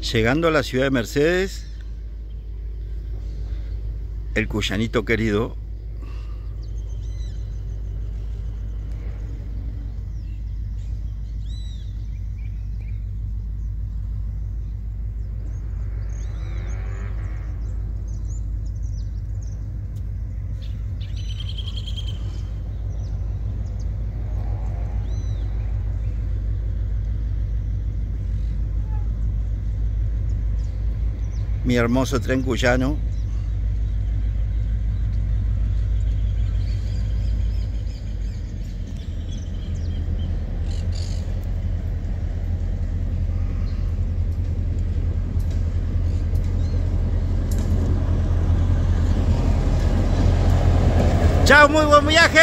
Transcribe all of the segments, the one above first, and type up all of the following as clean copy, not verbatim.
Llegando a la ciudad de Mercedes, el Cuyanito querido. Mi hermoso tren cuyano. ¡Chao, muy buen viaje!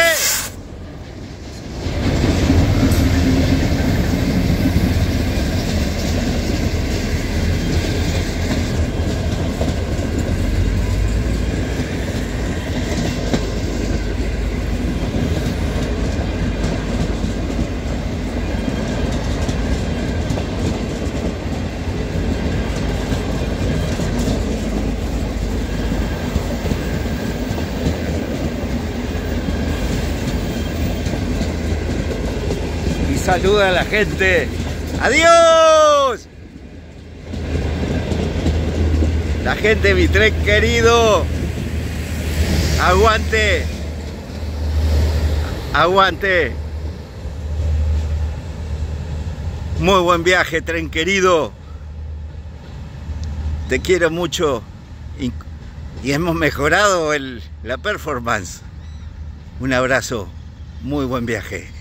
Saluda a la gente. ¡Adiós! La gente, mi tren querido. Aguante. Aguante. Muy buen viaje, tren querido. Te quiero mucho. Y hemos mejorado la performance. Un abrazo. Muy buen viaje.